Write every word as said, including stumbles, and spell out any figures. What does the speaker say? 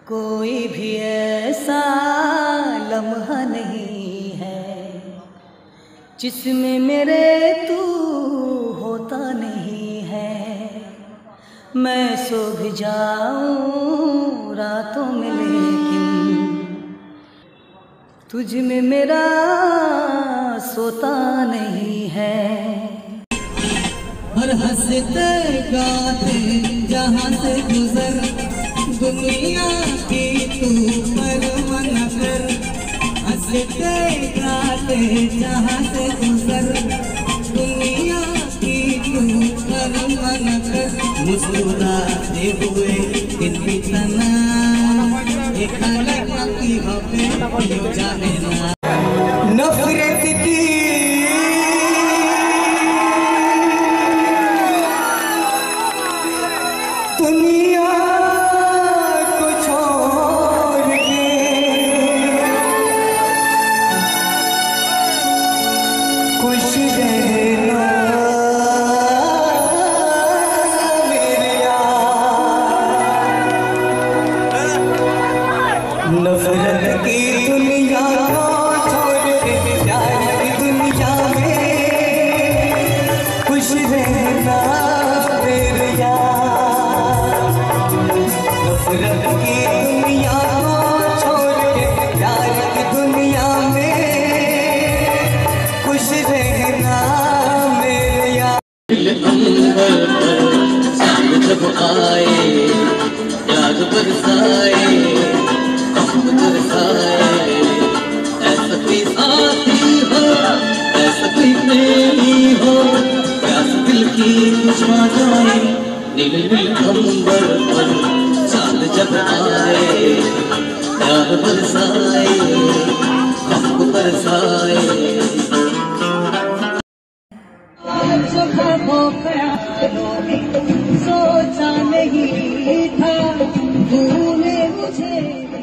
कोई भी ऐसा लम्हा नहीं है जिसमें मेरे तू होता नहीं है। मैं सो भी जाऊं रातों में लेकिन तुझ में मेरा सोता नहीं है। हर हंसते गाते जहाँ से गुजर दुनिया की तू परवाह न कर। हंसते गाते जहाँ से गुजर दुनिया की तू परवाह न कर। मुस्कुराते हुए दिन बीतना एक की होते जाने ना। नफरत की दुनिया को छोड़ के खुश रहना मेरे यार। नफरत की दुनिया को छोड़ के प्यार की दुनिया में खुश रहना मेरे यार। नफरत की दुनिया को छोड़ के प्यार की दुनिया में खुश रहना मेरे यार। अंबर पर चांद जब आए याद बरसाए हम बरसाए। ऐसा कोई साथी हो ऐसा कोई प्रेमी हो प्यास दिल की बुझा जाए। नील नील अंबर पर चांद जब आए याद बरसाए हमको बरसाए। सोचा नहीं था तूने मुझे